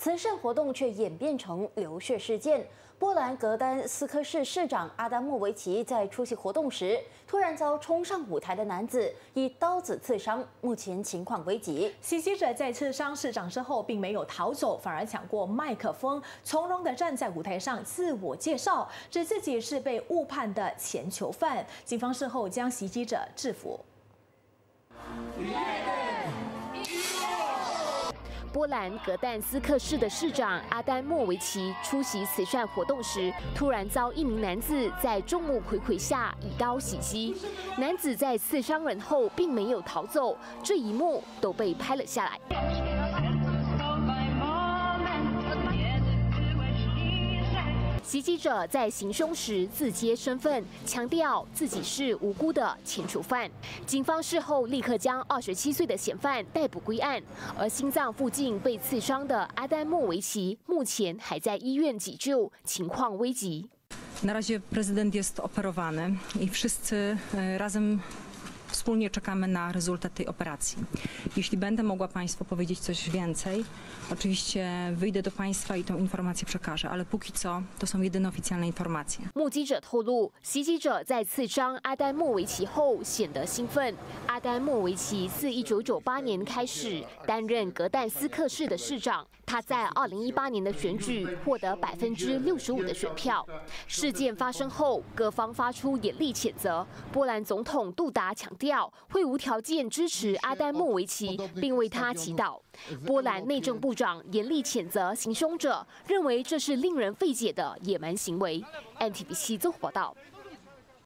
慈善活动却演变成流血事件。波兰格丹斯克市市长阿丹莫维奇在出席活动时，突然遭冲上舞台的男子以刀子刺伤，目前情况危急。 袭击者在刺伤市长之后，并没有逃走，反而抢过麦克风，从容地站在舞台上自我介绍，指自己是被误判的前囚犯。警方事后将袭击者制服。 波兰格但斯克市的市长阿丹莫维奇出席慈善活动时，突然遭一名男子在众目睽睽下以刀袭击。男子在刺伤人后并没有逃走，这一幕都被拍了下来。 袭击者在行凶时自揭身份，强调自己是无辜的前囚犯。警方事后立刻将27岁的嫌犯逮捕归案，而心脏附近被刺伤的阿丹莫维奇目前还在医院急救，情况危急。 Na razie prezydent jest operowany i wszyscy razem wspólnie czekamy na rezultat tej operacji. Jeśli będę mogła Państwu powiedzieć coś więcej, oczywiście wyjdę do Państwa i tą informację przekażę, ale póki co to są jedyne oficjalne informacje. 目击者透露，袭击者在刺伤阿丹莫维奇后显得兴奋。阿丹莫维奇自1998年开始担任格但斯克市的市长，他在2018年的选举获得65%的选票。事件发生后，各方发出严厉谴责。波兰总统杜达强调会无条件支持阿丹莫维奇，并为他祈祷。波兰内政部长严厉谴责行凶者，认为这是令人费解的野蛮行为。NTBC 综合报道。